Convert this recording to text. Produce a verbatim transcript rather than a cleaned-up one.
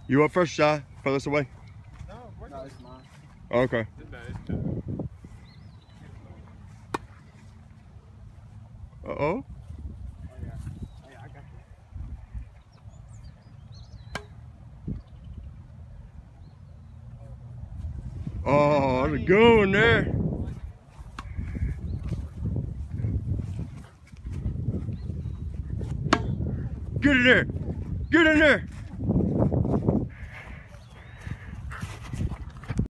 You up first, Shy? Furthest away? No, no, it's mine. Oh, okay. It's bad, it's bad. Uh-oh. Oh, yeah. Oh, yeah, I got you. Oh, there's a good one there. Get in there. Get in there.